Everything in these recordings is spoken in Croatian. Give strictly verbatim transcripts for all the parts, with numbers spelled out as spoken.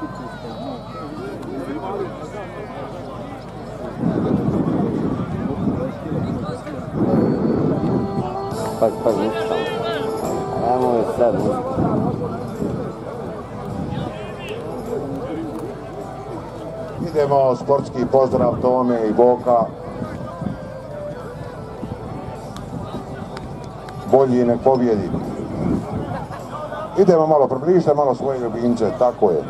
Pak, pak, ništa. Ajmo je sad, ništa. Idemo, sportski pozdrav Tome i Boka. Bolji nek pobjedi. Idemo malo približiti, malo svoje ljubimce, tako je.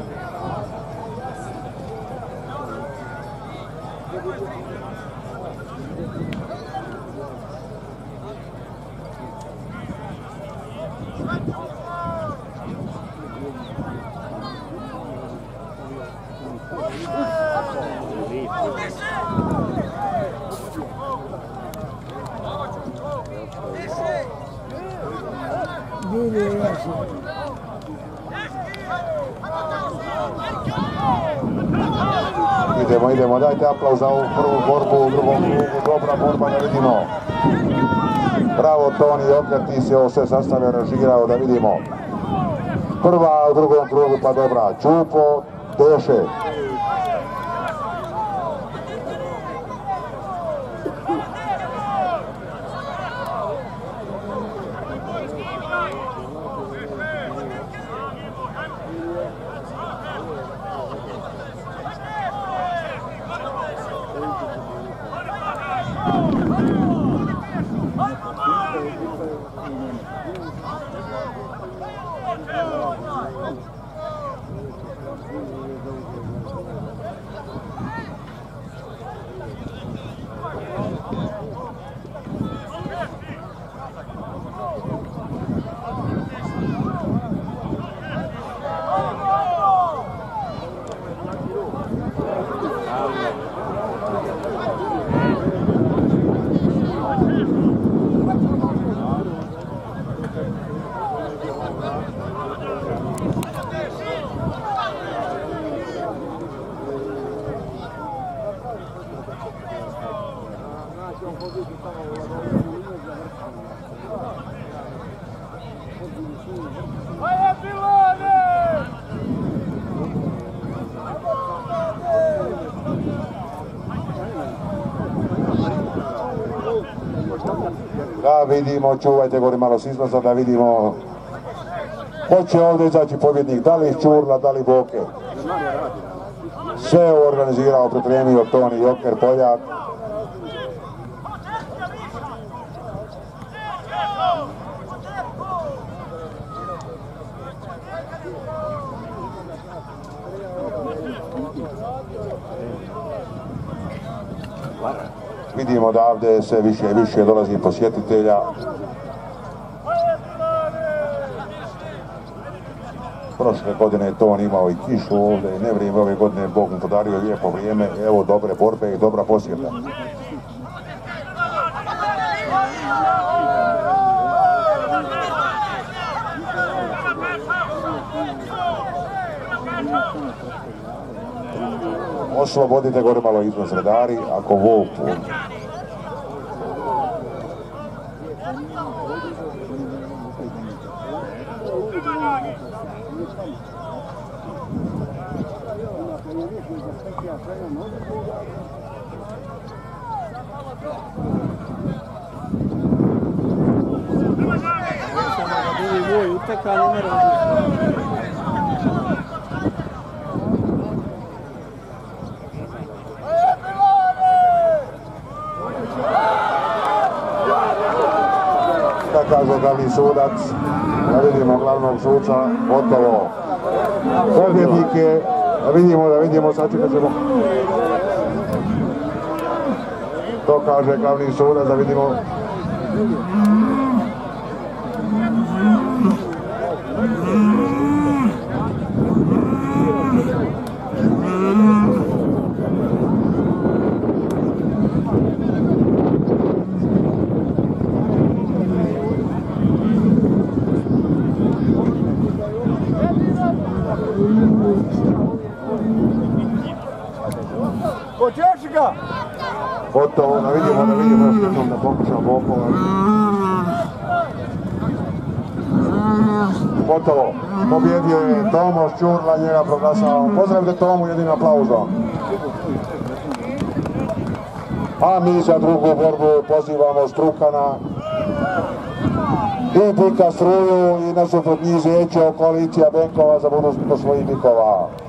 Idemo, idemo, dajte aplauz za ovu prvu borbu u drugom krugu, dobra borba, da vidimo. Bravo Toni, opet ti si ovo sve sastavio, režirao, da vidimo. Prva u drugom krugu, pa dobra, Čupo, Teše. Da vidimo, čuvajte gore malo s izlaza, da vidimo hoće ovdje izaći pobjednik, da li Sčurla, da li Boke. Sve je organizirao, pripremio Toni Joker Poljak. Vidimo da ovdje sve više i više dolazi posjetitelja. Prošle godine je to on imao i kišu ovdje, ne vrijeme ove godine Bog mu podario lijepo vrijeme, evo dobre borbe i dobra posjeta. Oslobodite gore malo iznos redari, ako vuku. Da kaže glavni sudac, da vidimo glavnog suca, gotovo. Pobjednike, da vidimo, da vidimo, sačekat ćemo. To kaže glavni sudac, da vidimo. Gotovo, da vidimo, da vidimo još jednom da pokušamo Bokova. Gotovo. Pobjedio je Tomo Sčurla, njega proglašavamo. Pozdravite Tomu jednim aplauzom. A mi za drugu borbu pozivamo Strukana i Dika Struju i nasuprot njih Zečo, koalicija Benkova za budućnost svojih Dikova.